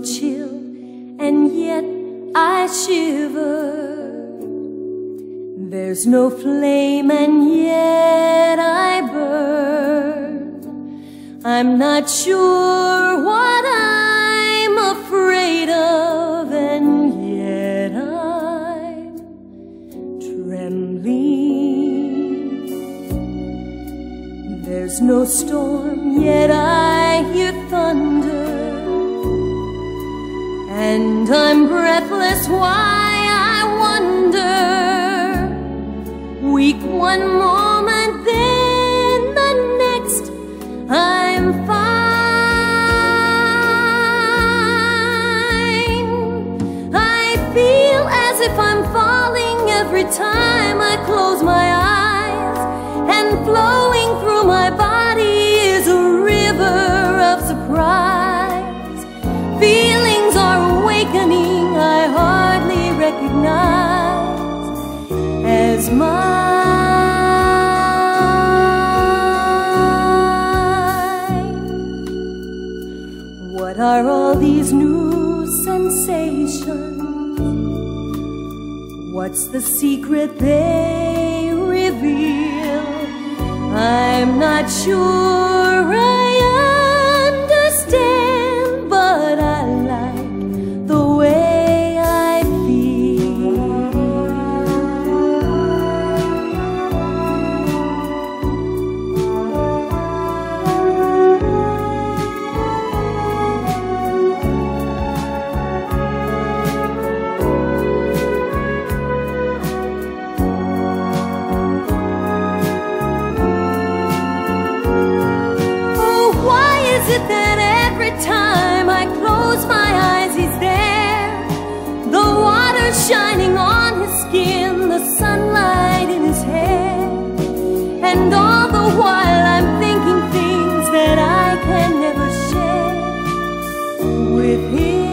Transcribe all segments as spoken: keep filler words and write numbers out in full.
chill, and yet I shiver. There's no flame, and yet I burn. I'm not sure what I'm afraid of, and yet I'm trembling. There's no storm, yet I hear thunder, and I'm breathless, why I wonder. Weak one moment, then the next I'm fine. I feel as if I'm falling every time I close my eyes, and flowing through my body is a river of surprise. Feelings are awakening I hardly recognize as mine. What are all these new sensations? What's the secret they reveal? I'm not sure I understand, but I like the way I feel. Is it that every time I close my eyes he's there? The water shining on his skin, the sunlight in his hair, and all the while I'm thinking things that I can never share with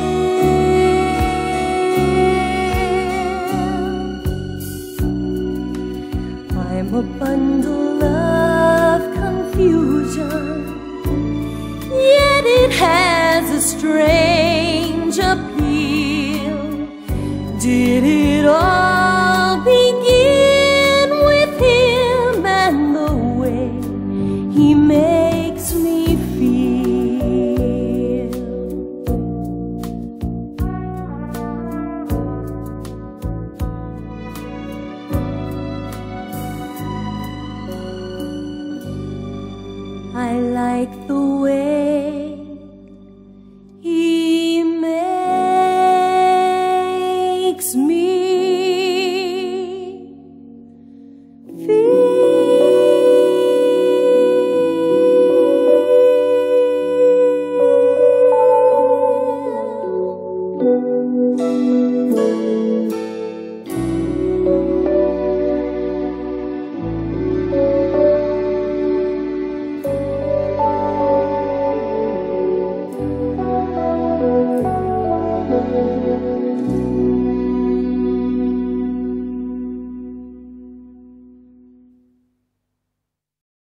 him. I'm a bundle of confusion, yet it has a strange appeal. Did it all begin with him and the way he makes me feel? I like the way he makes me